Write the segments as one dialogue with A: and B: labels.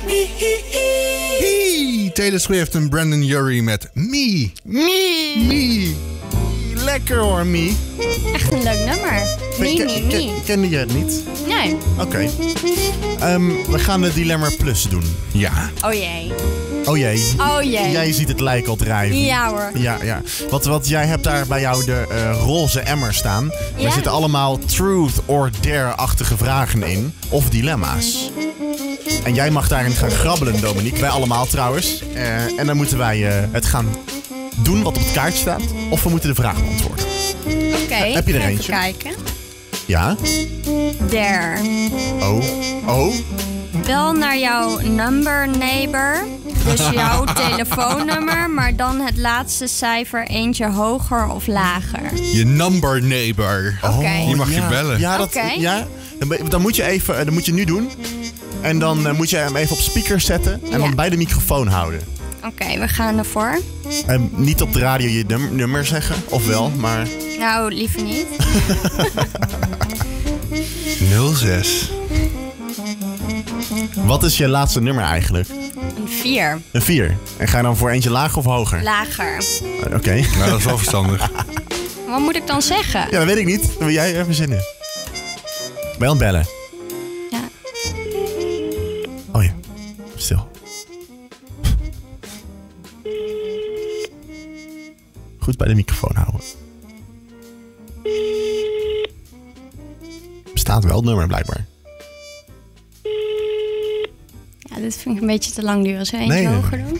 A: Taylor Swift en Brandon Urie met Me.
B: Me. Lekker hoor, Me.
C: Echt een leuk nummer. Me.
B: Kende je het niet?
C: Nee.
B: Oké. We gaan de Dilemma Plus doen.
A: Ja.
C: Oh jee.
B: Oh jee.
C: Oh jee.
B: Jij ziet het lijk al drijven.
C: Ja hoor.
B: Ja. Wat jij hebt daar bij jou de roze emmer staan.
C: Ja.
B: Er zitten allemaal truth or dare-achtige vragen in. Of dilemma's. En jij mag daarin gaan grabbelen, Dominique. Wij allemaal trouwens. En dan moeten wij het gaan doen wat op het kaartje staat. Of we moeten de vraag beantwoorden.
C: Oké.
B: Heb je er
C: even
B: eentje?
C: kijken.
B: Ja?
C: There.
B: Oh?
C: Wel naar jouw number neighbor. Dus jouw telefoonnummer, maar dan het laatste cijfer eentje hoger of lager.
A: Je number neighbor.
C: Oké.
A: Hier mag je bellen.
B: Ja,
C: Oké.
B: ja. Dan moet je even, dat moet je nu doen. En dan moet je hem even op speaker zetten. En dan bij de microfoon houden.
C: Oké, we gaan ervoor.
B: Niet op de radio je nummer zeggen, of wel, maar...
C: Nou, liever niet.
A: 06.
B: Wat is je laatste nummer eigenlijk?
C: Een 4.
B: Een 4. En ga je dan voor eentje lager of hoger?
C: Lager.
B: Oké.
A: Nou, dat is wel verstandig.
C: Wat moet ik dan zeggen?
B: Ja, dat weet ik niet. Dat wil jij even verzinnen. Ben je aan het bellen?
C: Ja.
B: Oh ja. Stil. Goed bij de microfoon houden. Bestaat wel het nummer blijkbaar.
C: Ja, dit vind ik een beetje te lang duren. Zullen we eentje hoger doen?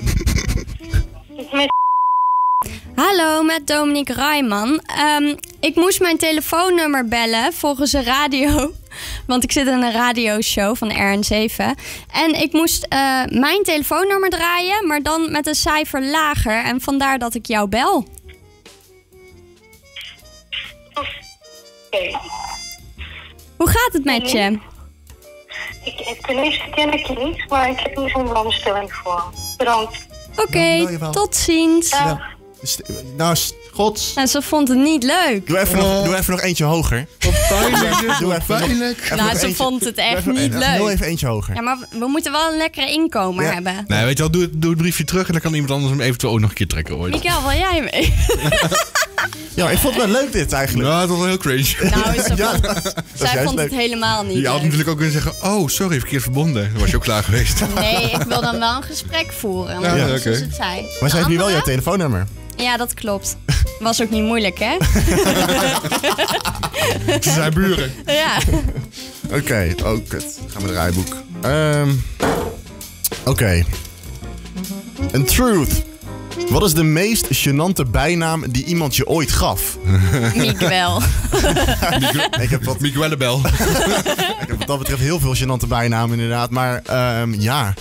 C: Hallo, met Dominique Rijman. Ik moest mijn telefoonnummer bellen volgens een radio. Want ik zit in een radioshow van RN7. En ik moest mijn telefoonnummer draaien, maar dan met een cijfer lager. En vandaar dat ik jou bel.
D: Oké.
C: Hoe gaat het met je?
D: Ten eerste ken ik je niet, maar ik heb hier zo'n belangstelling voor. Bedankt.
C: Oké, tot ziens.
D: Ja.
B: Nou, gods.
C: En ze vond het niet leuk.
B: Doe even nog eentje hoger.
A: Pijnlijk.
B: Doe even
A: Pijnlijk.
C: Nou, ze vond het echt niet leuk.
B: Heel even eentje hoger.
C: Ja, maar we moeten wel een lekkere inkomer hebben.
A: Nee, weet je wel, doe het briefje terug en dan kan iemand anders hem eventueel ook nog een keer trekken ooit.
C: Mikael, wil jij mee?
B: Ja, ik vond het wel leuk dit eigenlijk.
A: Nou, het was wel heel cringe.
C: Nou, zij
B: juist
C: vond
B: leuk.
C: het helemaal niet
A: Je had
C: leuk.
A: natuurlijk ook kunnen zeggen, oh, sorry, verkeerd verbonden. Dan was je ook klaar geweest.
C: Nee, ik wil dan wel een gesprek voeren. Want
A: Ja,
C: dat is
A: oké.
C: het zij.
B: Maar ze heeft nu wel jouw
C: Andere?
B: telefoonnummer.
C: Ja, dat klopt. Was ook niet moeilijk, hè?
A: Ze zijn buren.
C: Ja.
B: Oké, oh kut. Gaan we het draaiboek. Oké. Een truth. Wat is de meest gênante bijnaam die iemand je ooit gaf?
C: Miguel.
B: Ik heb wat
A: Miguelabel.
B: Ik heb wat dat betreft heel veel gênante bijnamen inderdaad. Maar ja.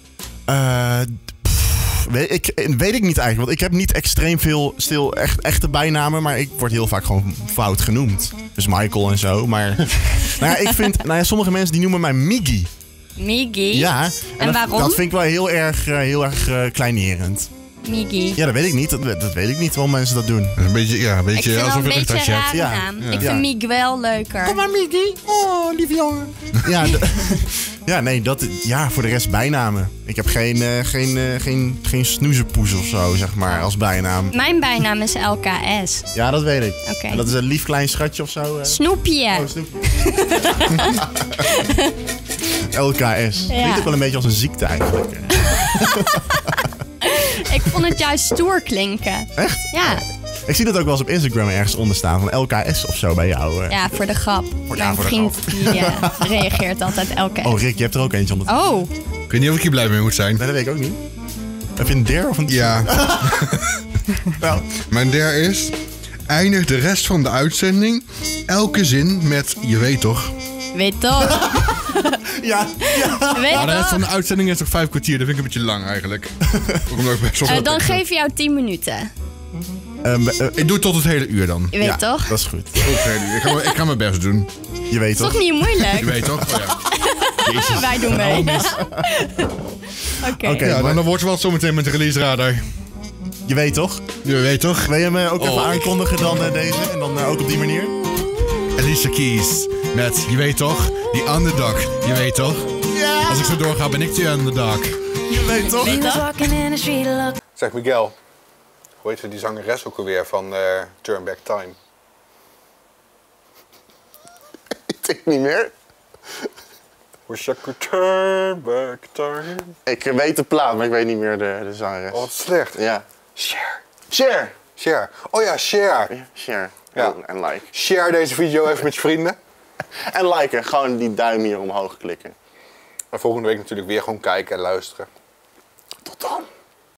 B: Weet ik niet eigenlijk. Want ik heb niet extreem veel echte bijnamen. Maar ik word heel vaak gewoon fout genoemd. Dus Michael en zo. Maar nou ja, ik vind... sommige mensen die noemen mij Miggy.
C: Miggy?
B: Ja.
C: En waarom?
B: Dat vind ik wel heel erg kleinerend.
C: Miggy.
B: Ja, dat weet ik niet. Dat weet ik niet waarom mensen dat doen.
A: Dat is een beetje, ja, een beetje
C: Ik vind
A: alsof
C: wel
A: je
C: een
A: een
C: beetje een
A: rechtertje
C: rare
A: hebt.
C: naam.
B: Ja.
C: Ik
B: Ja.
C: vind Miguel leuker.
B: Kom maar, Miggy. Oh, lieve jongen. Ja, ja, nee, voor de rest bijnamen. Ik heb geen snoezepoes of zo, zeg maar, als bijnaam.
C: Mijn bijnaam is LKS.
B: Ja, dat weet ik.
C: Oké.
B: En dat is een lief klein schatje of zo.
C: Snoepje.
B: Oh, snoepje. LKS.
C: Ja.
B: Klinkt ook wel een beetje als een ziekte eigenlijk.
C: Ik vond het juist stoer klinken.
B: Echt?
C: Ja.
B: Ik zie dat ook wel eens op Instagram ergens onder staan. Van LKS of zo bij jou.
C: Ja, voor de grap. Mijn
B: voor de
C: vriend die reageert altijd LKS.
B: Oh, Rick, je hebt er ook eentje onder.
C: Oh.
A: Ik weet niet of ik hier blij mee moet zijn.
B: Nee, dat weet ik ook niet. Heb je een dare of een...
A: Ja.
B: Wel.
A: Mijn derde is... Eindig de rest van de uitzending elke zin met je weet toch.
C: Weet toch?
B: Ja.
C: Weet
A: Nou, de rest
C: toch?
A: van de uitzending is toch 5 kwartier. Dat vind ik een beetje lang eigenlijk. Ook omdat ik best wel wat
C: Dan
A: tekst heb.
C: geef je jou 10 minuten.
A: Ik doe het tot het hele uur dan.
C: Je weet
B: ja,
C: toch?
B: dat is goed.
A: Tot het hele uur. Ik ga mijn best doen.
B: Je weet
C: Toch
B: toch?
C: niet moeilijk?
A: Je weet toch? Oh, ja.
C: Wij doen mee. Oké.
B: Oké.
A: Ja,
B: maar-
A: dan wordt het wel zometeen met de release radar.
B: Je weet toch?
A: Je weet toch?
B: Wil je hem ook even
A: Oh.
B: aankondigen dan deze? En dan ook op die manier?
A: Alicia Keys met je weet toch? Die underdog. Je weet toch?
B: Ja!
A: Als ik zo doorga, ben ik die underdog.
B: Je weet toch?
A: Zeg Miguel, hoe heet ze die zangeres ook alweer van Turn Back Time?
E: Ik denk niet meer.
A: Wish I could turn back time.
E: Ik weet de plaat, maar ik weet niet meer de zangeres.
A: Oh, wat slecht.
E: Ja.
A: Share.
E: Share.
A: Share. Oh ja, share.
E: Ja, share.
A: Ja.
E: En like.
A: Share deze video even met je vrienden.
E: En liken. Gewoon die duim hier omhoog klikken.
A: En volgende week natuurlijk weer gewoon kijken en luisteren.
E: Tot dan.